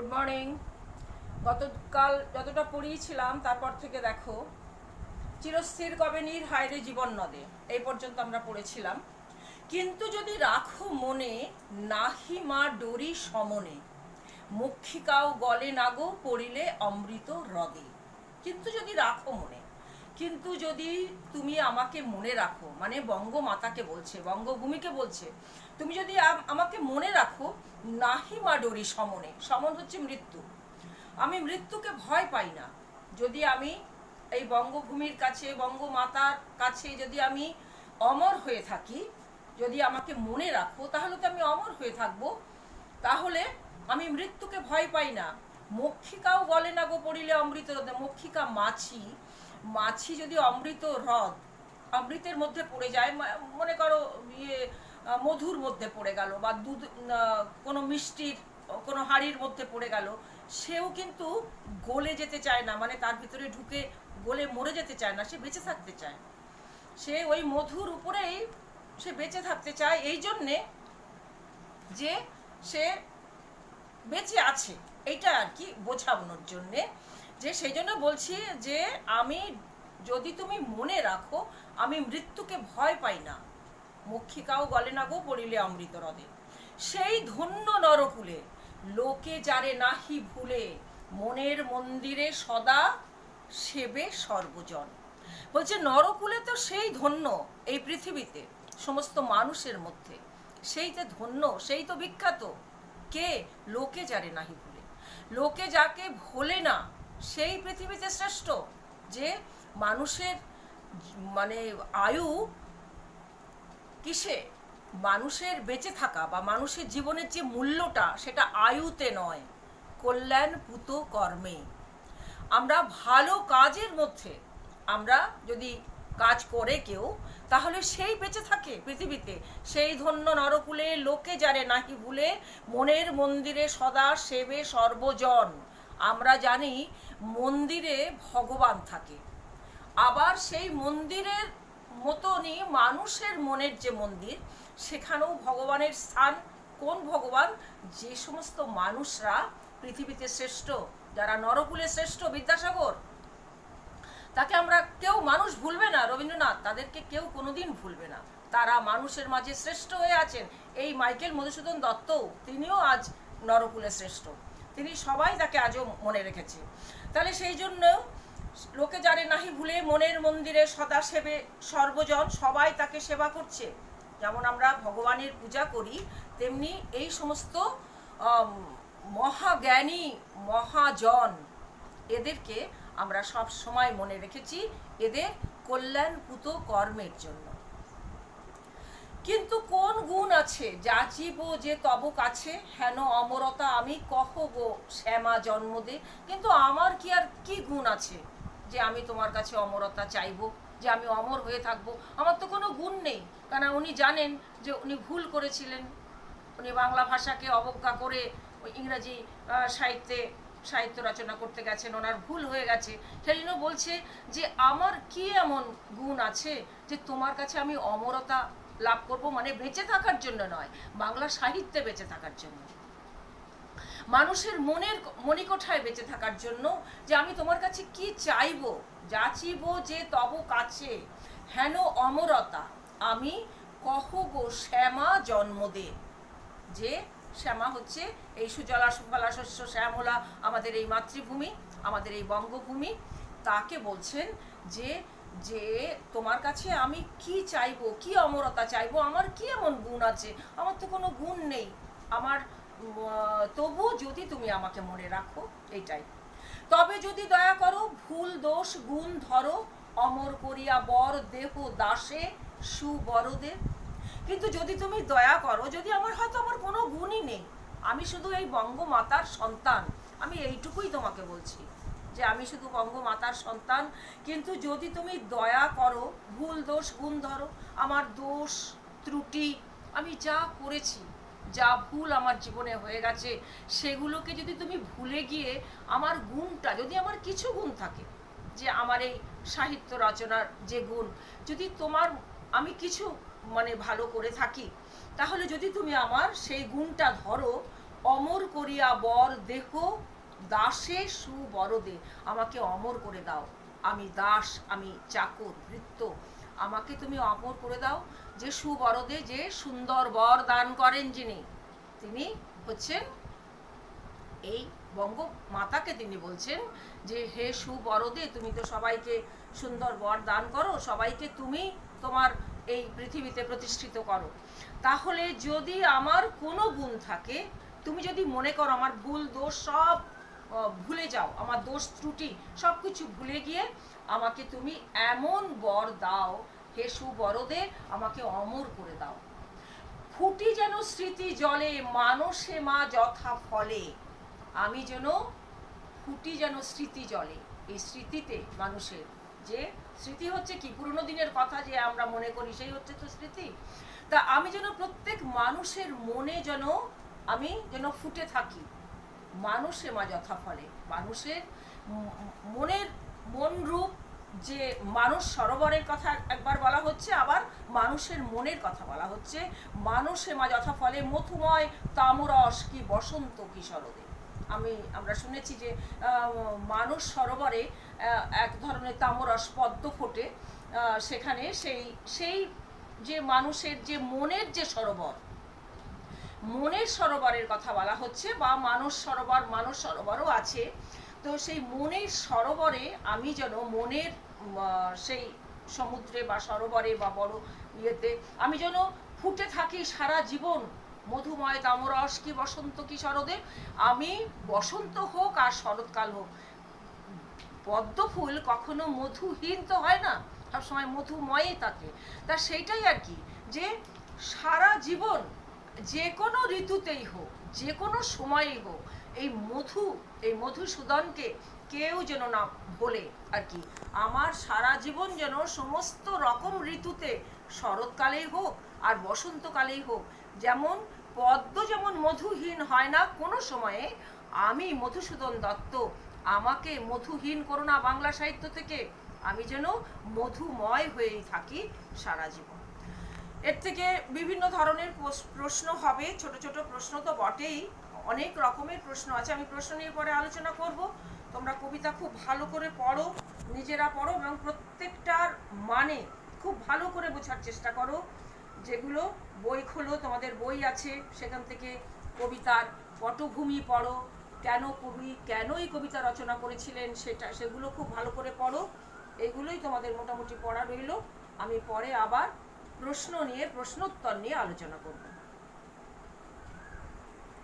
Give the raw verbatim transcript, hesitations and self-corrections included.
Good morning. গতকাল যতটা পড়িয়েছিলাম তারপর থেকে দেখো, চিরস্থির কবে নীর হায়রে জীবন নদে, এই পর্যন্ত আমরা পড়েছিলাম। কিন্তু যদি রাখো মনে, নাহি মা ডোরি সমনে, মক্ষিকাও গলে নাগো পড়িলে অমৃত হ্রদে। কিন্তু যদি রাখো মনে, কিন্তু যদি তুমি আমাকে মনে রাখো, মানে বঙ্গমাতাকে বলছে, বঙ্গভূমিকে বলছে, তুমি যদি আমাকে মনে রাখো, নাহি মা ডোরি সমনে, সমন হচ্ছে মৃত্যু, আমি মৃত্যুকে ভয় পাই না। যদি আমি এই বঙ্গভূমির কাছে, বঙ্গমাতার কাছে যদি আমি অমর হয়ে থাকি, যদি আমাকে মনে রাখো, তাহলে তো আমি অমর হয়ে থাকবো, তাহলে আমি মৃত্যুকে ভয় পাই না। মক্ষিকাও গলে না গো পড়িলে অমৃত হ্রদে। মক্ষিকা মাছি, মাছি যদি অমৃত হ্রদ, অমৃতের মধ্যে পড়ে যায়, মনে করো ইয়ে মধুর মধ্যে পড়ে গেল, বা দুধ কোনো মিষ্টির কোনো হাড়ির মধ্যে পড়ে গেল, সেও কিন্তু গলে যেতে চায় না, মানে তার ভিতরে ঢুকে গলে মরে যেতে চায় না, সে বেঁচে থাকতে চায়, সে ওই মধুর উপরেই সে বেঁচে থাকতে চায়, এই জন্যে যে সে বেঁচে আছে, এইটা আর কি বোঝানোর জন্যে, যে সেই জন্য বলছি যে আমি যদি তুমি মনে রাখো, আমি মৃত্যুকে ভয় পাই না। মক্ষিকাও গলে না গো পড়িলে অমৃত হ্রদে। সেই ধন্য নরকুলে লোকে যারে নাহি ভুলে, মনের মন্দিরে সদা সেবে সর্বজন। বলছে নরকুলে তো সেই ধন্য, এই পৃথিবীতে সমস্ত মানুষের মধ্যে সেই তো ধন্য, সেই তো বিখ্যাত। কে? লোকে যারে নাহি ভুলে, লোকে যাকে ভোলে না সেই পৃথিবীতে শ্রেষ্ঠ। যে মানুষের মানে আয়ু কিসে? মানুষের বেঁচে থাকা বা মানুষের জীবনের যে মূল্যটা, সেটা আয়ুতে নয়, কল্যাণ পুত কর্মে। আমরা ভালো কাজের মধ্যে আমরা যদি কাজ করে কেউ, তাহলে সেই বেঁচে থাকে পৃথিবীতে। সেই ধন্য নরকুলে লোকে যারে নাহি ভুলে, মনের মন্দিরে সদা সেবে সর্বজন। আমরা জানি মন্দিরে ভগবান থাকে, আবার সেই মন্দিরের মতনই মানুষের মনের যে মন্দির, সেখানেও ভগবানের স্থান। কোন ভগবান? যে সমস্ত মানুষরা পৃথিবীতে শ্রেষ্ঠ, যারা নরকুলে শ্রেষ্ঠ, বিদ্যাসাগর, তাকে আমরা কেউ মানুষ ভুলবে না, রবীন্দ্রনাথ, তাদেরকে কেউ কোনোদিন ভুলবে না। তারা মানুষের মাঝে শ্রেষ্ঠ হয়ে আছেন। এই মাইকেল মধুসূদন দত্ত, তিনিও আজ নরকুলে শ্রেষ্ঠ, তিনি সবাই তাকে আজও মনে রেখেছে। তাহলে সেই জন্য লোকে যারে নাহি ভুলে, মনের মন্দিরে সদা সেবে সর্বজন, সবাই তাকে সেবা করছে। যেমন আমরা ভগবানের পূজা করি, তেমনি এই সমস্ত মহাজ্ঞানী মহাজন, এদেরকে আমরা সব সময় মনে রেখেছি, এদের কল্যাণ পুত কর্মের জন্য। কিন্তু কোন গুণ আছে যাচিব যে তব কাছে, হেন অমরতা আমি কহ গো শ্যামা জন্ম দে। কিন্তু আমার কি আর কি গুণ আছে যে আমি তোমার কাছে অমরতা চাইবো, যে আমি অমর হয়ে থাকবো? আমার তো কোনো গুণ নেই। কারণ উনি জানেন যে উনি ভুল করেছিলেন, উনি বাংলা ভাষাকে অবজ্ঞা করে ওই ইংরাজি সাহিত্যে সাহিত্য রচনা করতে গেছেন, ওনার ভুল হয়ে গেছে। সেই জন্য বলছে যে আমার কি এমন গুণ আছে যে তোমার কাছে আমি অমরতা লাভ করব, মানে বেঁচে থাকার জন্য নয়, বাংলা সাহিত্যে বেঁচে থাকার জন্য, মানুষের মনের মণিকোঠায় বেঁচে থাকার জন্য, যে আমি তোমার কাছে কি চাইব? যাচিব যে তব কাছে, হেন অমরতা আমি কহ গো শ্যামা জন্ম দে। যে শ্যামা হচ্ছে এই সুজলা সুফলা শস্য শ্যামলা আমাদের এই মাতৃভূমি, আমাদের এই বঙ্গভূমি, তাকে বলছেন যে যে তোমার কাছে আমি কি চাইবো, কি অমরতা চাইবো? আমার কি এমন গুণ আছে? আমার তো কোনো গুণ নেই, আমার তবু যদি তুমি আমাকে মনে রাখো, এইটাই। তবে যদি দয়া করো, ভুল দোষ গুণ ধরো, অমর করিয়া বর দেহ দাসে সুবরদে। কিন্তু যদি তুমি দয়া করো, যদি আমার হয়তো আমার কোনো গুণই নেই, আমি শুধু এই বঙ্গমাতার সন্তান, আমি এইটুকুই তোমাকে বলছি যে আমি শুধু বঙ্গমাতার সন্তান, কিন্তু যদি তুমি দয়া করো, ভুল দোষ গুণ ধরো, আমার দোষ ত্রুটি, আমি যা করেছি, যা ভুল আমার জীবনে হয়ে গেছে, সেগুলোকে যদি তুমি ভুলে গিয়ে আমার গুণটা, যদি আমার কিছু গুণ থাকে, যে আমার এই সাহিত্য রচনার যে গুণ, যদি তোমার আমি কিছু মানে ভালো করে থাকি, তাহলে যদি তুমি আমার সেই গুণটা ধরো, অমর করিয়া বর দেহ দাসে সুবরদে, আমাকে অমর করে দাও, আমি দাস, আমি চাকর ভৃত্য, আমাকে তুমি অমর করে দাও। যে সুবরদে, যে সুন্দর বর দান করেন যিনি, তিনি হচ্ছেন এই বঙ্গ মাতাকে তিনি বলছেন যে হে সুবরদে, তুমি তো সবাইকে সুন্দর বর দান করো, সবাইকে তুমি তোমার এই পৃথিবীতে প্রতিষ্ঠিত করো। তাহলে যদি আমার কোনো গুণ থাকে, তুমি যদি মনে করো আমার ভুল দোষ সব ভুলে যাও, আমার দোষ ত্রুটি সব কিছু ভুলে গিয়ে আমাকে তুমি এমন বর দাও হে সুবরদে, আমাকে অমর করে দাও। ফুটি যেন স্মৃতি জলে মানসে মা যথা ফলে, আমি যেন ফুটি যেন স্মৃতি জলে, এই স্মৃতিতে মানুষের যে স্মৃতি হচ্ছে কি পুরনো দিনের কথা যে আমরা মনে করি, সেই হচ্ছে তো স্মৃতি। তা আমি যেন প্রত্যেক মানুষের মনে যেন আমি যেন ফুটে থাকি, মানুষে মা যথা ফলে, মানুষের মনের মন রূপ, যে মানুষ সরোবরের কথা একবার বলা হচ্ছে, আবার মানুষের মনের কথা বলা হচ্ছে। মানুষে মা যথা ফলে মধুময় তামরস কি বসন্ত কি শরদে। আমি আমরা শুনেছি যে মানুষ সরোবরে এক ধরনের তামরস পদ্ম ফোটে, সেখানে সেই সেই যে মানুষের যে মনের যে সরোবর, মনের সরোবরের কথা বলা হচ্ছে, বা মানস সরোবর, মানস সরোবরও আছে। তো সেই মনের সরোবরে আমি যেন মনের সেই সমুদ্রে বা সরোবরে বা বড় ইয়েতে আমি যেন ফুটে থাকি সারা জীবন, মধুময় তামরস কি বসন্ত কি শরদে। আমি বসন্ত হোক আর শরৎকাল হোক, পদ্ম ফুল কখনো মধুহীন তো হয় না, সবসময় মধুময়ই থাকে। তা সেইটাই আর কি, যে সারা জীবন যে কোনো ঋতুতেই হোক, যে কোনো সময়েই হোক, এই মধু, এই মধুসূদনকে কেউ যেন না বলে আর কি। আমার সারা জীবন যেন সমস্ত রকম ঋতুতে, শরৎকালেই হোক আর বসন্তকালেই হোক, যেমন পদ্ম যেমন মধুহীন হয় না কোনো সময়ে, আমি মধুসূদন দত্ত, আমাকে মধুহীন করো না বাংলা সাহিত্য থেকে, আমি যেন মধুময় হয়েই থাকি সারা জীবন। এর থেকে বিভিন্ন ধরনের প্রশ্ন হবে, ছোট ছোট প্রশ্ন তো বটেই, অনেক রকমের প্রশ্ন আছে, আমি প্রশ্ন নিয়ে পরে আলোচনা করব। তোমরা কবিতা খুব ভালো করে পড়ো, নিজেরা পড়ো, এবং প্রত্যেকটার মানে খুব ভালো করে বোঝার চেষ্টা করো। যেগুলো বই খোলো, তোমাদের বই আছে, সেখান থেকে কবিতার পটভূমি পড়ো, কেন কবি কেন এই কবিতা রচনা করেছিলেন সেটা, সেগুলো খুব ভালো করে পড়ো। এগুলোই তোমাদের মোটামুটি পড়া রইল। আমি পরে আবার প্রশ্ন নিয়ে, প্রশ্নোত্তর নিয়ে আলোচনা করব।